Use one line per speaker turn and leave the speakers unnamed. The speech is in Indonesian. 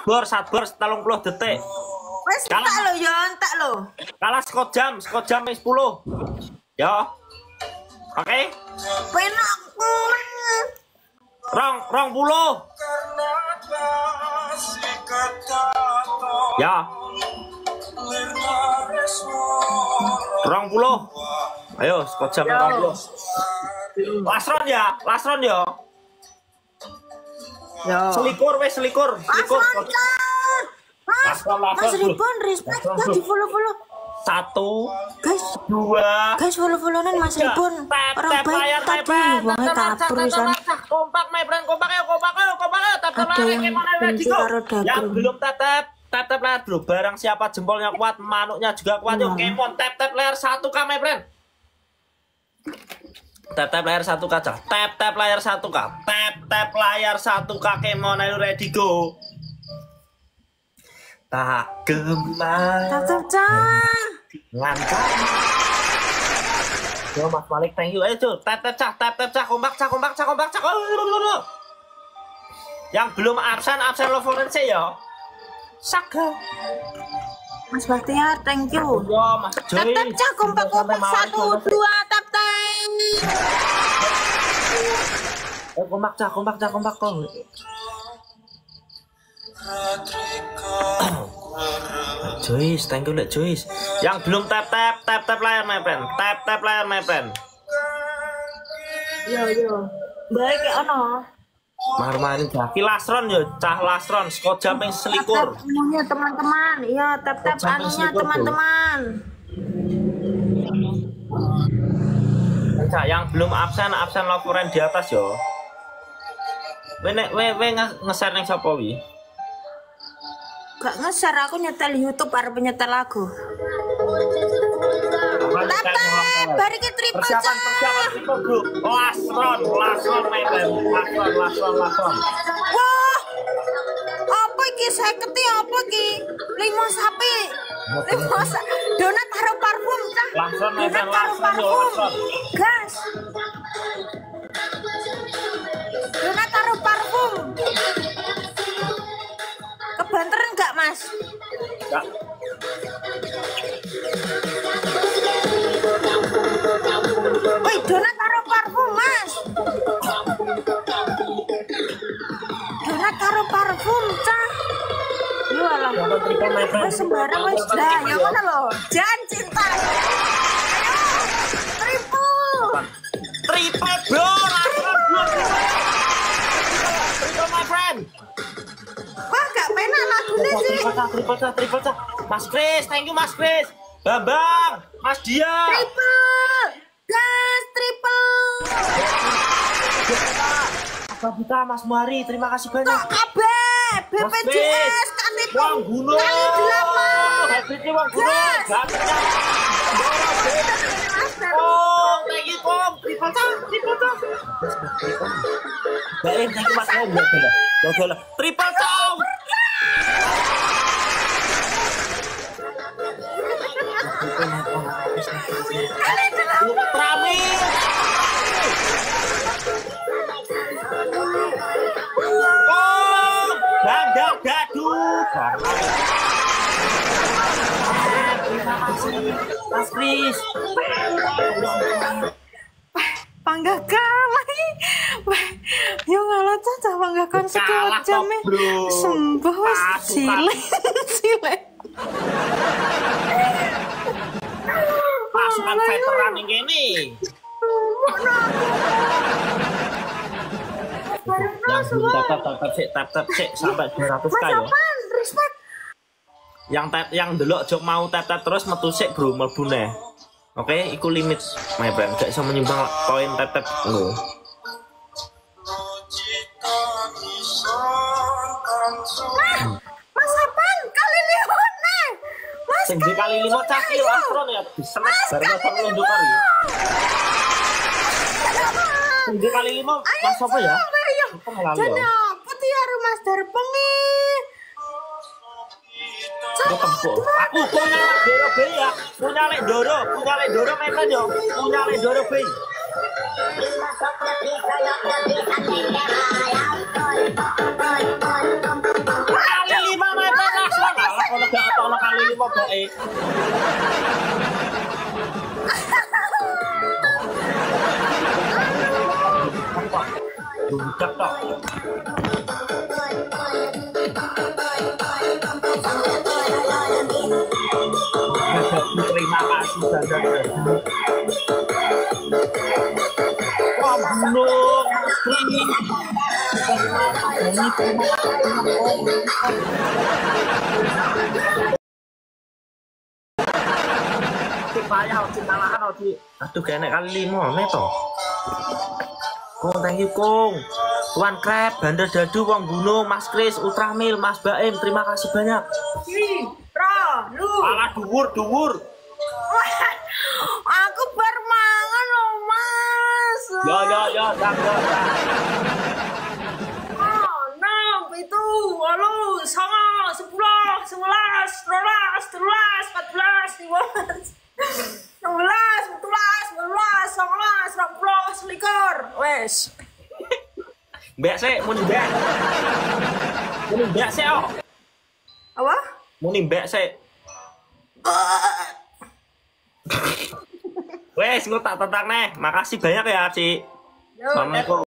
Satbor 30 detik.
Wes tak lo yo, tak lo.
Kalah sekot jam 10. Yo. Oke.
Penak pun.
Rong puluh. Ya. 20. Ayo, sekot jam 20. Lastron ya.
Yo.
Selikur.
Mas Ribon, respect ya di follow.
1,
Guys,
2.
follow-followan Mas Ribon. Orang baik tadi banget kabur sana.
Kompak my friend, kompak ayo.
Ada yang benci karo
Yang
daging.
belum tap layar dulu. Barang siapa jempolnya kuat, manuknya juga kuat. Yuk, kemon tap layar 1K my friend. Tap layar 1K aja. Tap layar 1K. Tap layar 1K kemon, ayo ready go. Tak gemar.
Tap cah.
Ngantap. Yo Mas Malik, thank you. Ayo cuy, tap cah, kompak cah. Yang belum absen lo Florence ya. Saga.
Mas Bahtiar, thank you.
Yo Mas Joy.
Tap cah, kompak 1, 2, tap.
Kompak cah. Joyce, thank you Joyce. Yang belum tap layar my friend. Tap layar my friend.
Yo. Baik ya ono.
Marmarin Jaki Lastron yo, cah Lastron, skot jumping selikur.
Anunya teman-teman, iya tap anunya teman-teman.
Cah yang belum absen Loveran di atas yo. We nge-share ning sapa wi?
Gak nge-share, aku nyetel YouTube arep nyetel lagu. Tap, bariki triple
Persiapan triple bro. Lastron my friend. Lastron.
Wah. Apa iki seketi apa iki? 5 sapi. Donat karo parfum, Cah.
Lastron my friend,
Lastron. Gas. Donat karo parfum. Kebanteran gak, Mas?
Enggak.
Woi, donat karo parfum, Mas. Donat karo parfum, Cah. Yo alah. Wes sembarang wis dah, ya ngono lho. Jan cinta. Ayo.
Triple bro, triple my friend.
Wah, gak penak lagune sih.
Triple cah. Mas Kris, thank you Mas Kris. Bambang, Mas Dia.
Triple. Gas triple.
Kita Mas Muari, terima kasih banyak.
Kok kabeh BPJS KTP
Wang Gunung.
kali 8.
Happy Wang Gunung. Oh, thank you Kom. Triple cah. Baik, thank you Mas Kom. Udah. Triple cah. Rame. Oh, gandang gaduh. Terima kasih, Mas Kris.
Panggakan lagi. Yo ngalah cah panggakan sekian jam sembah wis sile.
Pasukan veteran yang ini. Yang belum tap sik sampai 200k ya.
Respect.
Yang delok jok mau tap terus metu sik bro mlebune. Oke, iku limit my friend. Gak iso menyumbang poin tap lho.
Mas apaan? Kali 5 nih. Mas
Sing kali 5 cah iki Lastron ya disenek bareng karo nduk kari. Sing kali 5 Mas apa ya?
Jadi apa tuh ya Mas Darpengi?
Aku punya Doro B ya. Punya Lek Doro mainan yo. Punya Lek Doro B. Kali 5 Budak tok. Terima kasih Dandar Dadu. Wah, gunung asli. Payah cintalahan di. Aduh kayaknya kali 5 meter. Kong, thank you Kong. Tuan Krab, Bandar Dadu, Wong Gunung, Mas Kris, Ultramil, Mas Baim, terima kasih banyak.
Lu.
Alah dhuwur.
Aku baru mangan loh, Mas.
Ya, dak.
Oh, 6, 7, 8, 9, 10, 11, 12, 13, 14, 15, 16, 17, 18, 19, 20, 21. Wes.
Mbak sik, muni mbak. Muni mbak sik kok.
Apa?
Muni mbak sik. Wes, engko tak tentang nih. Makasih banyak ya, Ci. Assalamualaikum.